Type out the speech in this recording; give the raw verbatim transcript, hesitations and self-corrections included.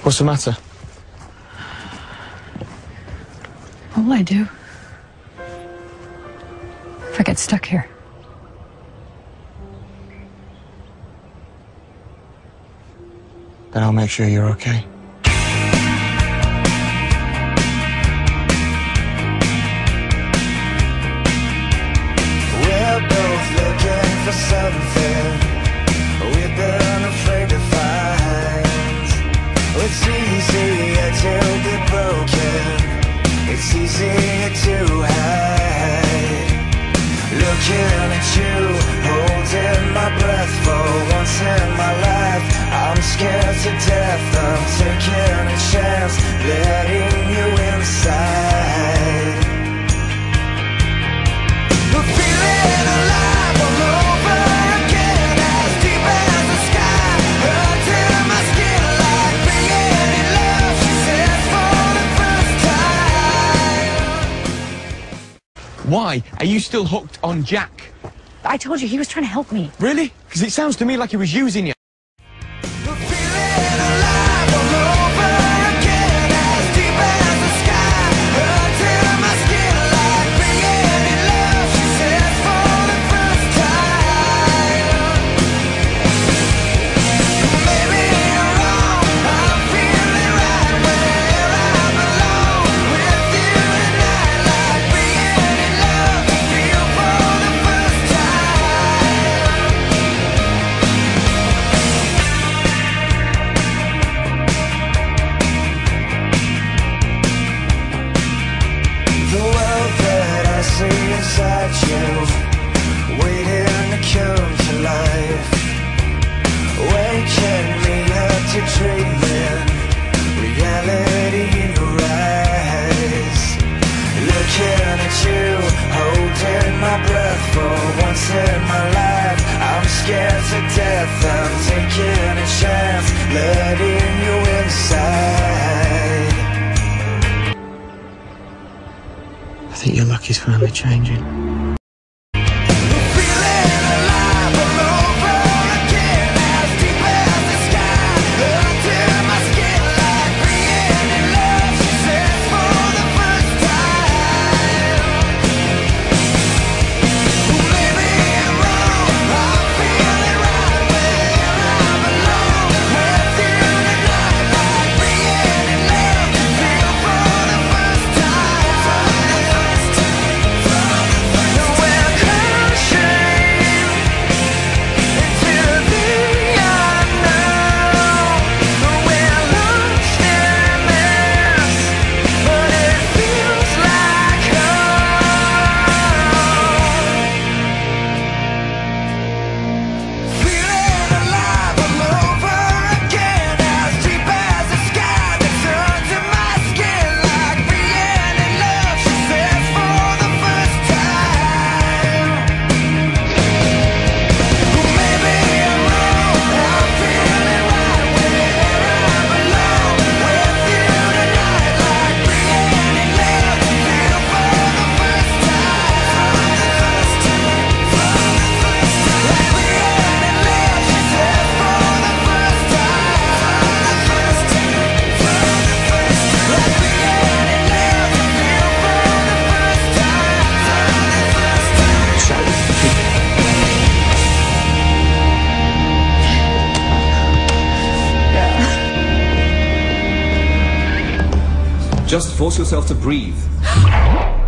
What's the matter? What will I do if I get stuck here? Then I'll make sure you're okay. We're both looking for something we've been afraid to find. It's easier to be broken, it's easier to hide. Looking at you, holding my breath for once in my life. I'm scared to death, I'm taking a chance, letting you inside. I'm feeling alive all over again, as deep as the sky, under my skin like being in love, she said for the first time. Why? Are you still hooked on Jack? I told you he was trying to help me. Really? Because it sounds to me like he was using you. I'm feeling alive all over again, as deep as the sky, under my skin like being in love, she said for the first time. Maybe you're wrong, I'm feeling right where I belong, with you tonight like being in love, feel for the first time. The world that I see inside you, waiting to come to life, waking me up to dreaming, reality in your eyes. Looking at you, holding my breath for once in my life. I'm scared to death, I'm taking a chance, letting you inside. I think your luck is finally changing. Feeling alive all over again, as deep as the sky, under my skin like being in love, she said for the first time. Maybe I'm wrong, I'm feeling right where I belong, with you tonight like being in love, feel for the first time. We're crashing into the unknown. We're lost in this, but it feels like home. Feeling alive all over again, as deep as the sky that's under my skin, like being in love, she said for the first time. Maybe I'm wrong, I'm feeling right where I belong, with you tonight like being in love, feel for the first time. Like being in love, she said for the first time. Like being in love, feel for the first Just force yourself to breathe.